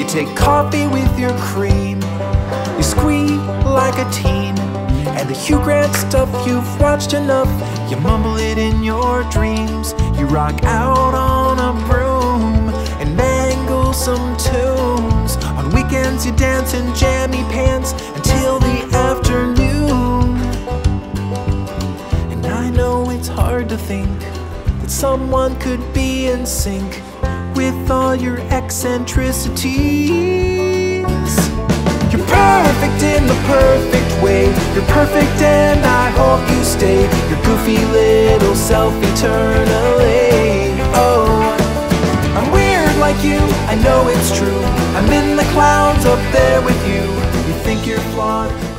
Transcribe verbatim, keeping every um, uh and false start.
take coffee with your cream. You squeak like a teen, and the Hugh Grant stuff you've watched enough. You mumble it in your dreams. You rock out on a broom and mangle some tunes. On weekends you dance in jammy pants until the afternoon. And I know it's hard to think that someone could be in sync with all your eccentricities. You're perfect in the perfect way. You're perfect and I hope you stay your goofy little self eternally. Oh, I'm weird like you, I know it's true. I'm in the clouds up there with you. You think you're flawed,